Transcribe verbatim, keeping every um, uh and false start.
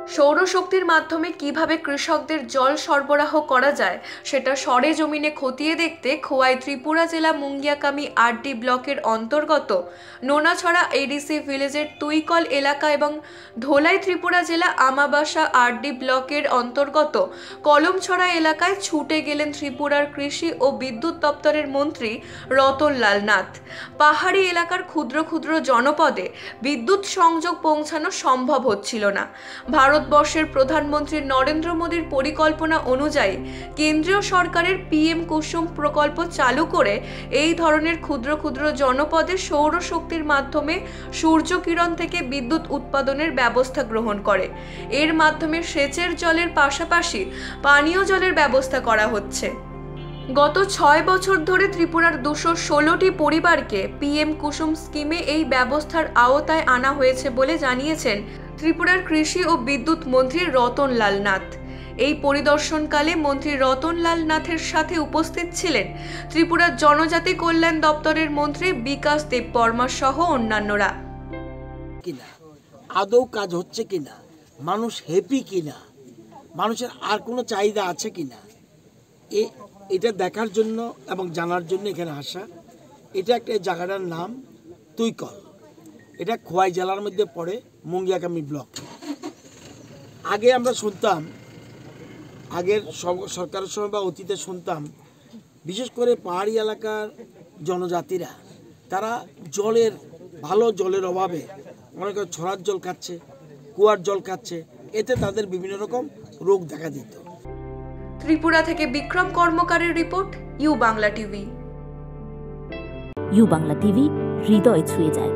সৌরশক্তির মাধ্যমে কিভাবে কৃষকদের জল সরবরাহ করা যায় সেটা সরেজমিনে খতিয়ে দেখতে খোয়াই ত্রিপুরা জেলা মুঙ্গিয়াকামি আরডি ব্লকের অন্তর্গত নোনাছড়া এডিসি ভিলেজের তুইকল এলাকা এবং ধোলাই ত্রিপুরা জেলা আমাবাসা আরডি ব্লকের অন্তর্গত কলমছড়া এলাকায় ছুটে গেলেন ত্রিপুরার কৃষি ও বিদ্যুৎ দপ্তরের মন্ত্রী রতনলাল নাথ। পাহাড়ি এলাকার ক্ষুদ্র ক্ষুদ্র জনপদে বিদ্যুৎ সংযোগ পৌঁছানো সম্ভব হচ্ছিল না। ভারতবর্ষের প্রধানমন্ত্রী নরেন্দ্র মোদীর পরিকল্পনা অনুযায়ী কেন্দ্রীয় সরকারের পিএম কুসুম প্রকল্প চালু করে এই ধরনের ক্ষুদ্র ক্ষুদ্র জনপদে সৌরশক্তির মাধ্যমে সূর্যকিরণ থেকে বিদ্যুৎ উৎপাদনের ব্যবস্থা গ্রহণ করে। এর মাধ্যমে সেচের জলের পাশাপাশি পানীয় জলের ব্যবস্থা করা হচ্ছে। গত ছয় বছর ধরে ত্রিপুরার দুশো ষোলোটি পরিবারকে পিএম কুসুম স্কিমে এই ব্যবস্থার আওতায় আনা হয়েছে বলে জানিয়েছেন ত্রিপুরার কৃষি ও বিদ্যুৎ মন্ত্রী রতনলাল নাথ। এই পরিদর্শনকালে মন্ত্রী রতনলাল নাথের সাথে উপস্থিত ছিলেন ত্রিপুরার জনজাতি কল্যাণ দপ্তরের মন্ত্রী বিকাশ দেববর্মা সহ অন্যান্যরা। কিনা আদৌ কাজ হচ্ছে কিনা, মানুষ হ্যাপি কিনা, মানুষের আর কোনো চাহিদা আছে কিনা, এ এটা দেখার জন্য এবং জানার জন্য এখানে আসা। এটা একটা জায়গাটার নাম তুইকল, এটা খোয়াই জেলার মধ্যে পড়ে, মুঙ্গিয়াকামি ব্লক। আগে আমরা শুনতাম, আগের সরকারের সময় বা অতীতে শুনতাম, বিশেষ করে পাহাড়ি এলাকার জনজাতিরা তারা জলের ভালো জলের অভাবে অনেক ছড়ার জল খাচ্ছে, কুয়ার জল খাচ্ছে, এতে তাদের বিভিন্ন রকম রোগ দেখা দিত। ত্রিপুরা থেকে বিক্রম কর্মকারের রিপোর্ট, U Bangla TV. U Bangla TV হৃদয় ছুঁয়ে যায়।